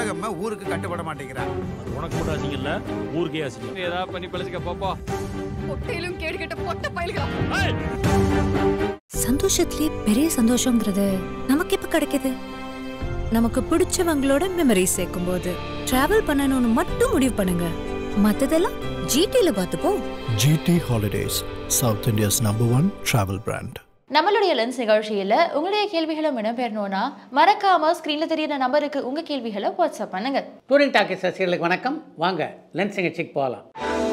உலகம்மா ஊருக்கு கட்டுப்பட மாட்டேங்கிறா. உனக்கு மட்டும் அசிங்கம் இல்ல, ஊருக்கே அசிங்கம். ஏதாவது பண்ணி பழச்சிக்க பாப்பா. பொட்டையிலும் கேடு கெட்ட பொட்ட பயல்களா. சந்தோஷத்திலே பெரிய சந்தோஷங்கிறது நமக்கு இப்ப கிடைக்குது. நமக்கு பிடிச்சவங்களோட மெமரி சேர்க்கும் போது டிராவல் பண்ணணும்னு மட்டும் முடிவு பண்ணுங்க. மத்ததெல்லாம் ஜிடில பார்த்துப்போம். GT Holidays, South India's #1 travel brand. நம்மளுடைய லென்ஸ் நிகழ்ச்சியில் உங்களுடைய கேள்விகளும் இடம்பெறணும்னா மறக்காம ஸ்க்ரீனில் தெரியுற நம்பருக்கு உங்கள் கேள்விகளை வாட்ஸ்அப் பண்ணுங்க. டூரிங் டாக்கீஸ் ரசிகர்களுக்கு வணக்கம். வாங்க லென்ஸ் நிகழ்ச்சிக்கு போகலாம்.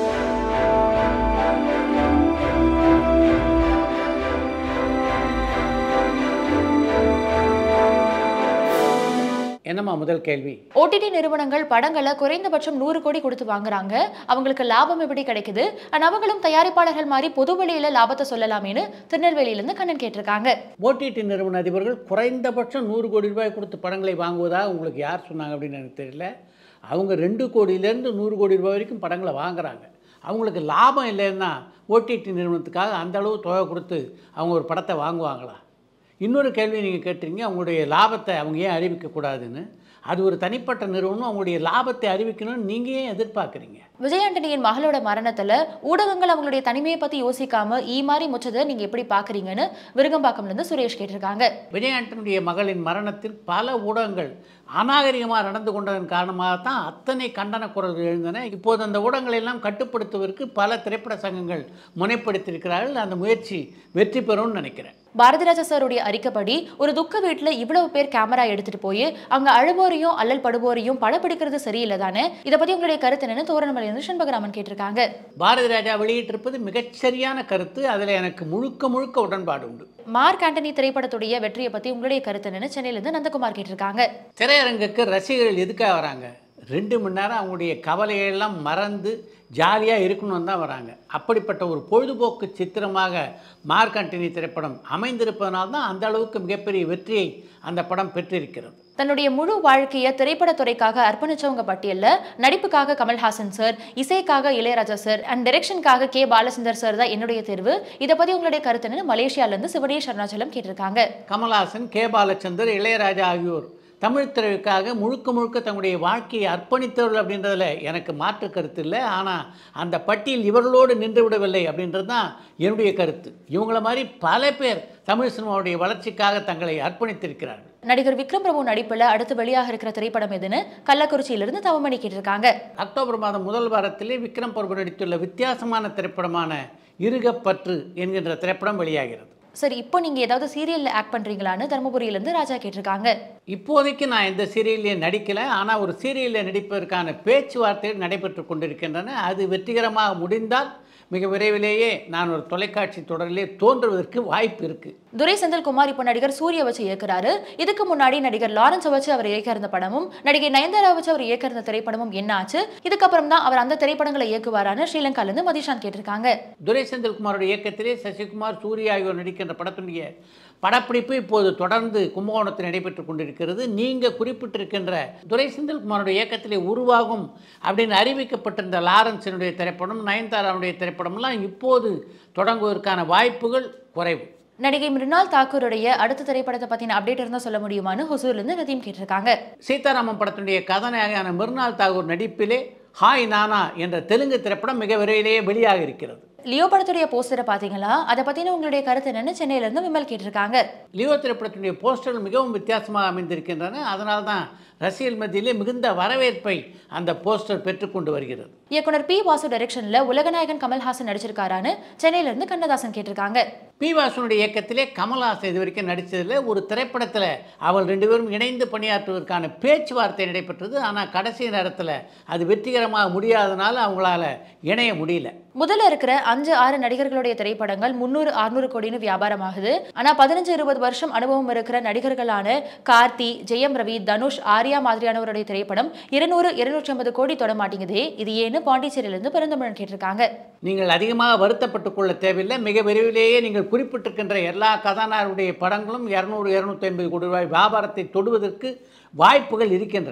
என்னம்மா முதல் கேள்வி? ஓடிடி நிறுவனங்கள் படங்களை குறைந்தபட்சம் 100 கோடி கொடுத்து வாங்குறாங்க. அவங்களுக்கு லாபம் எப்படி கிடைக்குது? அவங்களும் தயாரிப்பாளர்கள் மாதிரி பொது வெளியில லாபத்தை சொல்லலாமேன்னு திருநெல்வேலியிலிருந்து கண்ணன் கேட்டிருக்காங்க. ஓடிடி நிறுவன அதிபர்கள் குறைந்தபட்சம் 100 கோடி ரூபாய் கொடுத்து படங்களை வாங்குவதாக உங்களுக்கு யார் சொன்னாங்க அப்படின்னு எனக்கு தெரியல. அவங்க 2 கோடியிலேருந்து 100 கோடி ரூபாய் வரைக்கும் படங்களை வாங்குறாங்க. அவங்களுக்கு லாபம் இல்லைன்னா ஓடிடி நிறுவனத்துக்காக அந்த அளவு தொகை கொடுத்து அவங்க ஒரு படத்தை வாங்குவாங்களா? இன்னொரு கேள்வி நீங்கள் கேட்டுறீங்க, அவங்களுடைய லாபத்தை அவங்க ஏன் அறிவிக்கக்கூடாதுன்னு. அது ஒரு தனிப்பட்ட நிறுவனம், அவங்களுடைய லாபத்தை அறிவிக்கணும்னு நீங்கள் ஏன் எதிர்பார்க்குறீங்க? விஜய் ஆண்டனியின் மகளோட மரணத்தில் ஊடகங்கள் அவங்களுடைய தனிமையை பற்றி யோசிக்காம மாதிரி முச்சதை நீங்கள் எப்படி பார்க்குறீங்கன்னு விருகம்பாக்கம்லேருந்து சுரேஷ் கேட்டிருக்காங்க. விஜய் ஆண்டனுடைய மகளின் மரணத்தில் பல ஊடகங்கள் அநாகரிகமாக நடந்து கொண்டதன் காரணமாக தான் அத்தனை கண்டன குரல்கள் எழுந்தன. இப்போது அந்த ஊடகங்களை எல்லாம் கட்டுப்படுத்துவதற்கு பல திரைப்பட சங்கங்கள் முனைப்படுத்தியிருக்கிறார்கள். அந்த முயற்சி வெற்றி பெறும்னு நினைக்கிறேன். பாரதிராஜா சாருடைய அறிக்கைப்படி ஒரு துக்க வீட்டில் இவ்வளவு பேர் கேமரா எடுத்துட்டு போய் அங்கே அழுவோரையும் அல்லல் படுவோரையும் படம் பிடிக்கிறது சரியில்லை தானே? இதை பற்றி உங்களுடைய கருத்து என்னன்னு தோரணமலையிலிருந்து சண்பகராமன் கேட்டிருக்காங்க. பாரதிராஜா வெளியிட்டிருப்பது மிகச்சரியான கருத்து. அதில் எனக்கு முழுக்க உடன்பாடு உண்டு. மார்க் ஆண்டனி திரைப்படத்துடைய வெற்றியை பற்றி உங்களுடைய கருத்து என்னன்னு சென்னையிலிருந்து நந்தகுமார் கேட்டிருக்காங்க. திரையரங்குக்கு ரசிகர்கள் எதுக்காக வராங்க? 2 மணி நேரம் அவங்களுடைய கவலையெல்லாம் மறந்து ஜாலியாக இருக்கணும்னு தான் வராங்க. அப்படிப்பட்ட ஒரு பொழுதுபோக்கு சித்திரமாக மார்க் ஆண்டனி திரைப்படம் அமைந்திருப்பதனால்தான் அந்த அளவுக்கு மிகப்பெரிய வெற்றியை அந்த படம் பெற்றிருக்கிறது. தன்னுடைய முழு வாழ்க்கையை திரைப்படத்துறைக்காக அர்ப்பணிச்சவங்க பட்டியலில் நடிப்புக்காக கமல்ஹாசன் சார், இசைக்காக இளையராஜா சார் அண்ட் டைரக்ஷனுக்காக கே பாலச்சந்தர் சார் தான் என்னுடைய தேர்வு. இதை பற்றி உங்களுடைய கருத்துன்னு மலேசியாவிலேருந்து சிவனேஷ் அருணாச்சலம் கேட்டிருக்காங்க. கமல்ஹாசன், கே பாலச்சந்தர், இளையராஜா ஆகியோர் தமிழ் திரைக்காக முழுக்க தங்களுடைய வாழ்க்கையை அர்ப்பணித்தவர்கள் அப்படின்றதில் எனக்கு மாற்று கருத்து இல்லை. ஆனால் அந்த பட்டியல் இவர்களோடு நின்று விடவில்லை அப்படின்றது தான் என்னுடைய கருத்து. இவங்கள மாதிரி பல பேர் தமிழ் சினிமாவுடைய வளர்ச்சிக்காக தங்களை அர்ப்பணித்திருக்கிறார்கள். நடிகர் விக்ரம் பிரபு நடிப்பில் அடுத்து வெளியாக இருக்கிற திரைப்படம் எதுன்னு கள்ளக்குறிச்சியிலிருந்து தவமணி கேட்டிருக்காங்க. அக்டோபர் மாதம் முதல் வாரத்திலே விக்ரம் பிரபு நடித்துள்ள வித்தியாசமான திரைப்படமான இருகப்பற்று என்கின்ற திரைப்படம் வெளியாகிறது. சரி, இப்போ நீங்கள் ஏதாவது சீரியலில் ஆக்ட் பண்ணுறீங்களான்னு தருமபுரியிலேருந்து ராஜா கேட்டிருக்காங்க. இப்போதைக்கு நான் எந்த சீரியல்லையே நடிக்கலை. ஆனால் ஒரு சீரியலில் நடிப்பதற்கான பேச்சுவார்த்தைகள் நடைபெற்று கொண்டிருக்கின்றன. அது வெற்றிகரமாக முடிந்தால் மிக விரைவிலேயே நான் ஒரு தொலைக்காட்சி தொடரிலே தோன்றுவதற்கு வாய்ப்பு இருக்குது. துரை செந்தில்குமார் இப்போ நடிகர் சூரிய வச்சு இயக்குறாரு. இதுக்கு முன்னாடி நடிகர் லாரன்ஸ் வச்சு அவர் இயக்க இருந்த படமும் நடிகை நயன்தாரா வச்சு அவர் இயக்க இருந்த திரைப்படமும் என்ன ஆச்சு? இதுக்கப்புறம் தான் அவர் அந்த திரைப்படங்களை இயக்குவாரான்னு ஸ்ரீலங்காலேருந்து மதிஷான் கேட்டிருக்காங்க. துரை செந்தில்குமாரோட இயக்கத்திலே சசிகுமார், சூர்யா ஆகியோர் நடிக்கின்ற படத்துடைய படப்பிடிப்பு இப்போது தொடர்ந்து கும்பகோணத்தில் நடைபெற்று கொண்டிருக்கிறது. நீங்கள் குறிப்பிட்டிருக்கின்ற துரை செந்தில்குமாரோட இயக்கத்திலே உருவாகும் அப்படின்னு அறிவிக்கப்பட்டிருந்த லாரன்ஸினுடைய திரைப்படம், நயன்தாராவுடைய திரைப்படம்லாம் இப்போது தொடங்குவதற்கான வாய்ப்புகள் குறைவு. நடிகை மிருனால் தாக்கூருடைய அடுத்த திரைப்படத்தை பற்றின அப்டேட் இருந்தால் சொல்ல முடியுமான்னு ஹொசூர்லேருந்து நதீம் கேட்டிருக்காங்க. சீதாராமன் படத்தினுடைய கதாநாயகியான மிருனால் தாக்கூர் நடிப்பிலே ஹாய் நானா என்ற தெலுங்கு திரைப்படம் மிக விரைவிலேயே வெளியாக இருக்கிறது. லியோ படத்துடைய போஸ்டரை பார்த்தீங்களா? அதை பற்றின உங்களுடைய கருத்து என்னன்னு சென்னையிலேருந்து விமல் கேட்டிருக்காங்க. லியோ திரைப்படத்தினுடைய போஸ்டர்கள் மிகவும் வித்தியாசமாக அமைந்திருக்கின்றன. அதனால தான் ரசிகர்கள் மத்தியிலே மிகுந்த வரவேற்பை அந்த போஸ்டர் பெற்றுக்கொண்டு வருகிறது. இயக்குனர் பி வாசு டைரக்ஷனில் உலகநாயகன் கமல்ஹாசன் நடிச்சிருக்காரான்னு சென்னையிலேருந்து கண்ணதாசன் கேட்டிருக்காங்க. பி வாசுனுடைய இயக்கத்திலே கமல்ஹாசன் இது வரைக்கும் நடித்ததில் ஒரு திரைப்படத்தில் அவள் 2 பேரும் இணைந்து பணியாற்றுவதற்கான பேச்சுவார்த்தை நடைபெற்றது. ஆனால் கடைசி நேரத்தில் அது வெற்றிகரமாக முடியாதனால அவங்களால இணைய முடியல. முதல்ல இருக்கிற 5-6 நடிகர்களுடைய திரைப்படங்கள் 300-600 கோடின்னு வியாபாரமாகுது. ஆனால் 15-20 வருஷம் அனுபவம் இருக்கிற நடிகர்களான கார்த்தி, ஜெயம் ரவி, தனுஷ், ஆர்யா மாதிரியானவருடைய திரைப்படம் 200-250 கோடி தொட மாட்டேங்குதே. இது ஏன்னு பாண்டிச்சேரியிலிருந்து பெருந்தமிழன் கேட்டிருக்காங்க. நீங்கள் அதிகமாக வருத்தப்பட்டுக் கொள்ள தேவையில்லை. மிக விரைவிலேயே நீங்கள் குறிப்பிட்டிருக்கின்ற எல்லா கதாநாயகருடைய படங்களும் 200-250 கோடி ரூபாய் வியாபாரத்தை தொடுவதற்கு வாய்ப்புகள் இருக்கின்றன.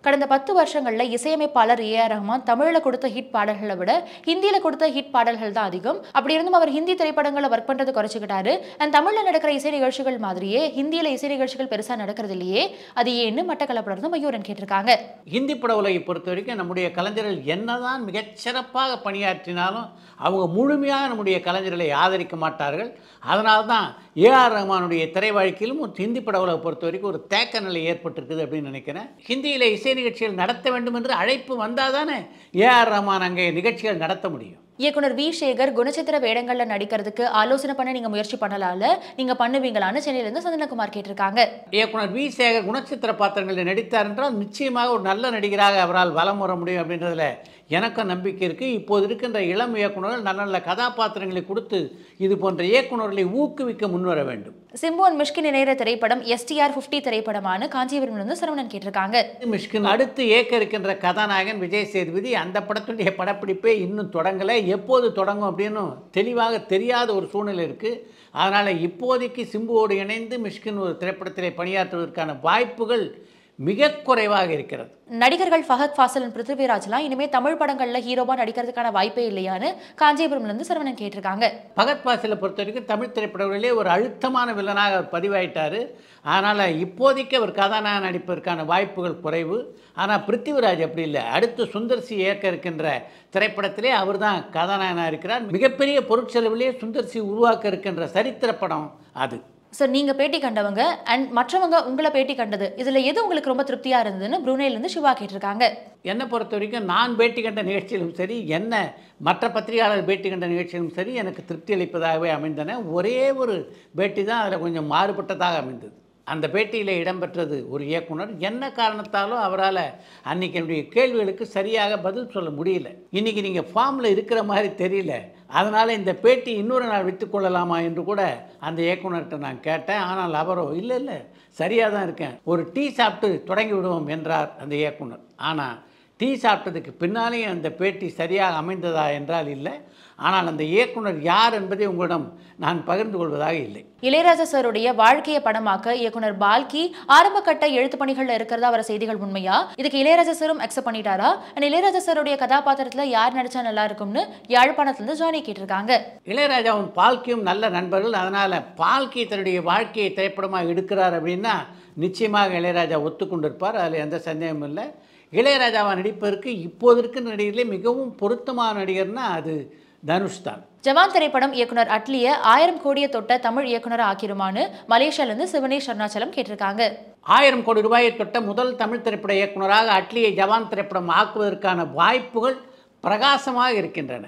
கடந்த 10 வருஷங்கள்ல இசையமைப்பாளர் ஏ.ஆர். ரஹ்மான் தமிழ்ல கொடுத்த ஹிட் பாடல்களை விட ஹிந்தியில கொடுத்த ஹிட் பாடல்கள் தான் அதிகம். அப்படி இருந்தும் அவர் ஹிந்தி திரைப்படங்களை ஒர்க் பண்றது குறைச்சிக்கிட்டாரு. அண்ட் தமிழ்ல நடக்கிற இசை நிகழ்ச்சிகள் மாதிரியே ஹிந்தியில இசை நிகழ்ச்சிகள் பெருசா நடக்கிறது இல்லையே, அது ஏன்னு மட்டக்களப்பிலிருந்து மயூரன் கேட்டிருக்காங்க. ஹிந்தி பட உலகை பொறுத்த வரைக்கும் நம்முடைய கலைஞர்கள் என்னதான் மிகச்சிறப்பாக பணியாற்றினாலும் அவங்க முழுமையாக நம்முடைய கலைஞர்களை ஆதரிக்க மாட்டார்கள். அதனால தான் ஏ.ஆர். ரஹ்மானுடைய திரை வாழ்க்கையிலும் ஒரு ஹிந்தி பட உலகை பொறுத்த வரைக்கும் ஒரு தேக்க நிலை ஏற்பட்டிருக்குது அப்படின்னு நினைக்கிறேன். ஹிந்தியில் இசை நிகழ்ச்சிகள் நடத்த வேண்டும் என்று அழைப்பு வந்தால் தானே ஏ.ஆர். ரஹ்மான் அங்கே நிகழ்ச்சிகள் நடத்த முடியும். இயக்குனர் வி. சேகர் குணச்சித்திர வேடங்கள்ல நடிக்கிறதுக்கு ஆலோசனை பண்ண நீங்க முயற்சி பண்ணலாம்ல, நீங்க பண்ணுவீங்களான்னு சென்னையிலிருந்து சந்தனகுமார் கேட்டிருக்காங்க. இயக்குனர் வி. சேகர் குணச்சித்திர பாத்திரங்களில் நடித்தார் என்றால் நிச்சயமாக ஒரு நல்ல நடிகராக அவரால் வலம் வர முடியும் அப்படின்றதுல எனக்கும் நம்பிக்கை இருக்குது. இப்போது இருக்கின்ற இளம் இயக்குநர்கள் நல்ல நல்ல கதாபாத்திரங்களை கொடுத்து இது போன்ற இயக்குநர்களை ஊக்குவிக்க முன்வர வேண்டும். சிம்பு அண்ட் மிஷ்கின் இணைகிற திரைப்படம் STR 50 திரைப்படமான காஞ்சிபுரம்லேருந்து சரவணன் கேட்டிருக்காங்க. மிஷ்கின் அடுத்து இயக்க இருக்கின்ற கதாநாயகன் விஜய் சேதுபதி. அந்த படத்துடைய படப்பிடிப்பே இன்னும் தொடங்கலை. எப்போது தொடங்கும் அப்படின்னு தெளிவாக தெரியாத ஒரு சூழ்நிலை இருக்குது. அதனால் இப்போதைக்கு சிம்புவோடு இணைந்து மிஷ்கின் ஒரு திரைப்படத்திலே பணியாற்றுவதற்கான வாய்ப்புகள் மிக குறைவாக இருக்கிறது. நடிகர்கள் ஃபஹத் ஃபாசில் அண்ட் பிருத்திவிராஜ்லாம் இனிமேல் தமிழ் படங்களில் ஹீரோவா நடிக்கிறதுக்கான வாய்ப்பே இல்லையான்னு காஞ்சிபுரம்லேருந்து சரவணன் கேட்டிருக்காங்க. ஃபஹத் ஃபாசிலை பொறுத்த வரைக்கும் தமிழ் திரைப்படங்களிலே ஒரு அழுத்தமான வில்லனாக அவர் பதிவாயிட்டார். அதனால் இப்போதைக்கு அவர் கதாநாயகன் நடிப்பதற்கான வாய்ப்புகள் குறைவு. ஆனால் பிருத்திவிராஜ் அப்படி இல்லை. அடுத்து சுந்தர்சி இயக்க இருக்கின்ற திரைப்படத்திலே அவர் தான் கதாநாயகனாக இருக்கிறார். மிகப்பெரிய பொருட்செலவிலே சுந்தர்சி உருவாக்க இருக்கின்ற சரித்திர படம் அது. சார், நீங்கள் பேட்டி கண்டவங்க அண்ட் மற்றவங்க உங்களை பேட்டி கண்டது, இதில் எது உங்களுக்கு ரொம்ப திருப்தியாக இருந்ததுன்னு புருனேலேருந்து சிவா கேட்டிருக்காங்க. என்னை பொறுத்த வரைக்கும் நான் பேட்டி கண்ட நிகழ்ச்சியிலும் சரி, என்ன மற்ற பத்திரிகையாளர் பேட்டி கண்ட நிகழ்ச்சியிலும் சரி எனக்கு திருப்தி அளிப்பதாகவே அமைந்தன. ஒரே ஒரு பேட்டி தான் அதில் கொஞ்சம் மாறுபட்டதாக அமைந்தது. அந்த பேட்டியில் இடம்பெற்றது ஒரு இயக்குனர். என்ன காரணத்தாலும் அவரால் அன்றைக்கி என்னுடைய கேள்விகளுக்கு சரியாக பதில் சொல்ல முடியல. இன்றைக்கி நீங்கள் ஃபார்மில் இருக்கிற மாதிரி தெரியல, அதனால் இந்த பேட்டி இன்னொரு நாள் விற்றுக்கொள்ளலாமா என்று கூட அந்த இயக்குனர்கிட்ட நான் கேட்டேன். ஆனால் அவரோ இல்லை சரியாக தான் இருக்கேன், ஒரு டீ சாப்பிட்டு தொடங்கி விடுவோம் என்றார் அந்த இயக்குனர். ஆனால் டீ சாப்பிட்டதுக்கு பின்னாலேயும் அந்த பேட்டி சரியாக அமைந்ததா என்றால் இல்லை. ஆனால் அந்த இயக்குனர் யார் என்பதை உங்களிடம் நான் பகிர்ந்து கொள்வதாக இல்லை. இளையராஜா சாருடைய வாழ்க்கையை படமாக்க இயக்குனர் பால்கி ஆரம்ப கட்ட எழுத்து பணிகள்ல இருக்கிறதா வர செய்திகள் உண்மையா? இதுக்கு இளையராஜா சாரும் அக்செப்ட் பண்ணிட்டாரா? அண்ட் இளையராஜா சாருடைய கதாபாத்திரத்தில் யார் நடிச்சா நல்லா இருக்கும்னு யாழ்ப்பாணத்திலிருந்து ஜானி கேட்டிருக்காங்க. இளையராஜாவும் பால்கியும் நல்ல நண்பர்கள். அதனால் பால்கி தன்னுடைய வாழ்க்கையை திரைப்படமாக எடுக்கிறார் அப்படின்னா நிச்சயமாக இளையராஜா ஒத்துக்கொண்டிருப்பார். அதில் எந்த சந்தேகமும் இல்லை. இளையராஜாவை நடிப்பதற்கு இப்போது இருக்கிற நடிகர்களே மிகவும் பொருத்தமான நடிகர்னா அது தனுஷ் தான். ஜவான் திரைப்படம் இயக்குனர் அட்லியை 1000 கோடியை தொட்ட தமிழ் இயக்குனர் ஆக்கிருமான்னு மலேசியாவிலிருந்து சிவனேஷ் அருணாச்சலம் கேட்டிருக்காங்க. 1000 கோடி ரூபாயை தொட்ட முதல் தமிழ் திரைப்பட இயக்குனராக அட்லியை ஜவான் திரைப்படம் ஆக்குவதற்கான வாய்ப்புகள் பிரகாசமாக இருக்கின்றன.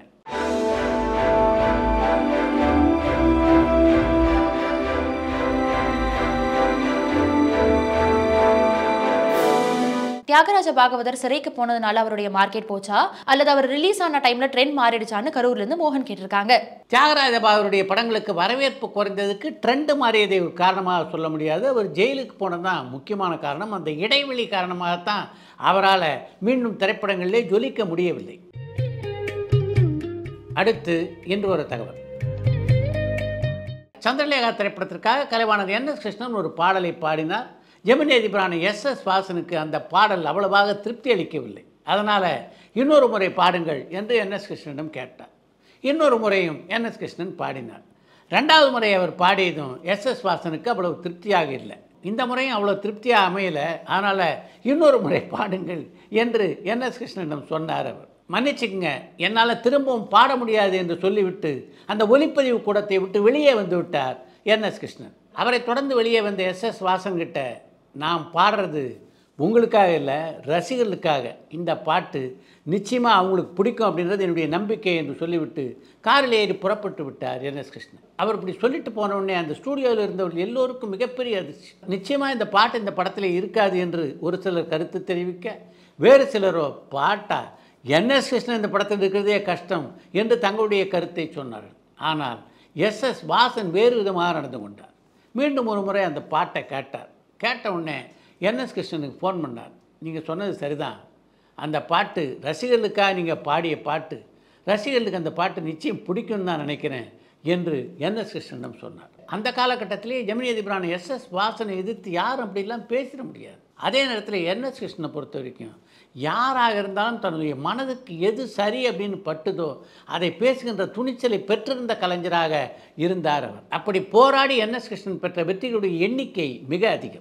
தியாகராஜ பாகவதர் சிறைக்கு போனதுனால அவருடைய மார்க்கெட் போச்சா அல்லது அவர் ரிலீஸ் ஆன டைம்ல ட்ரெண்ட் மாறிடுச்சான்னு கரூர்லேருந்து மோகன் கேட்டிருக்காங்க. தியாகராஜ பாகவருடைய படங்களுக்கு வரவேற்பு குறைந்ததுக்கு ட்ரெண்ட் மாறியதை ஒரு காரணமாக சொல்ல முடியாது. அவர் ஜெயிலுக்கு போனதுதான் முக்கியமான காரணம். அந்த இடைவெளி காரணமாகத்தான் அவரால் மீண்டும் திரைப்படங்களிலே ஜொலிக்க முடியவில்லை. அடுத்து இன்று ஒரு தகவல். சந்திரலேகா திரைப்படத்திற்காக கலைவாணர் NS கிருஷ்ணன் ஒரு பாடலை பாடினார். ஜெமினி அதிபரான SS வாசனுக்கு அந்த பாடல் அவ்வளவாக திருப்தி அளிக்கவில்லை. அதனால் இன்னொரு முறை பாடுங்கள் என்று NS கிருஷ்ணனிடம் கேட்டார். இன்னொரு முறையும் NS கிருஷ்ணன் பாடினார். ரெண்டாவது முறை அவர் பாடியதும் SS வாசனுக்கு அவ்வளவு திருப்தியாக இல்லை. இந்த முறையும் அவ்வளோ திருப்தியாக அமையலை. அதனால் இன்னொரு முறை பாடுங்கள் என்று NS கிருஷ்ணனிடம் சொன்னார். அவர் மன்னிச்சுக்குங்க, என்னால் திரும்பவும் பாட முடியாது என்று சொல்லிவிட்டு அந்த ஒலிப்பதிவு கூடத்தை விட்டு வெளியே வந்து விட்டார் NS கிருஷ்ணன். அவரை தொடர்ந்து வெளியே வந்த SS வாசன்கிட்ட, நான் பாடுறது உங்களுக்காக இல்லை, ரசிகர்களுக்காக. இந்த பாட்டு நிச்சயமாக அவங்களுக்கு பிடிக்கும் அப்படின்றது என்னுடைய நம்பிக்கை என்று சொல்லிவிட்டு காரில் ஏறி புறப்பட்டு விட்டார் NS கிருஷ்ணன். அவர் இப்படி சொல்லிட்டு போனவுடனே அந்த ஸ்டூடியோவில் இருந்தவர்கள் எல்லோருக்கும் மிகப்பெரிய அதிர்ச்சி. நிச்சயமாக இந்த பாட்டு இந்த படத்தில் இருக்காது என்று ஒரு சிலர் கருத்து தெரிவிக்க, வேறு சிலரோ பாட்டா NS கிருஷ்ணன் இந்த படத்தில் இருக்கிறதே கஷ்டம் என்று தங்களுடைய கருத்தை சொன்னார்கள். ஆனால் SS வாசன் வேறு விதமாக நடந்து கொண்டார். மீண்டும் ஒரு முறை அந்த பாட்டை கேட்டார். கேட்ட உடனே NS கிருஷ்ணனுக்கு ஃபோன் பண்ணார். நீங்கள் சொன்னது சரிதான், அந்த பாட்டு ரசிகர்களுக்காக நீங்கள் பாடிய பாட்டு, ரசிகர்களுக்கு அந்த பாட்டு நிச்சயம் பிடிக்கும்னு தான் நினைக்கிறேன் என்று NS கிருஷ்ணனிடம் சொன்னார். அந்த காலகட்டத்திலே ஜெமினி அதிபரான எஸ்.எஸ். வாசனை எதிர்த்து யாரும் அப்படிலாம் பேசிட முடியாது. அதே நேரத்தில் என்.எஸ். கிருஷ்ணனை பொறுத்த வரைக்கும் யாராக இருந்தாலும் தன்னுடைய மனதுக்கு எது சரி அப்படின்னு பட்டுதோ அதை பேசுகின்ற துணிச்சலை பெற்றிருந்த கலைஞராக இருந்தார் அவர். அப்படி போராடி என்.எஸ். கிருஷ்ணன் பெற்ற வெற்றிகளுடைய எண்ணிக்கை மிக அதிகம்.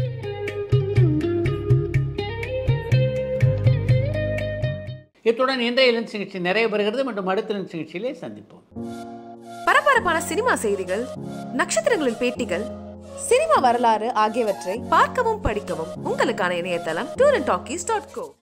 இத்துடன் இன்றைய லென்ஸ் நிகழ்ச்சி நிறைய பெறுகிறது. மற்றும் அடுத்த லென்ஸ் நிகழ்ச்சியிலே சந்திப்போம். பரபரப்பான சினிமா செய்திகள், நட்சத்திரங்களின் பேட்டிகள், சினிமா வரலாறு ஆகியவற்றை பார்க்கவும் படிக்கவும் உங்களுக்கான இணையதளம் talkies.co.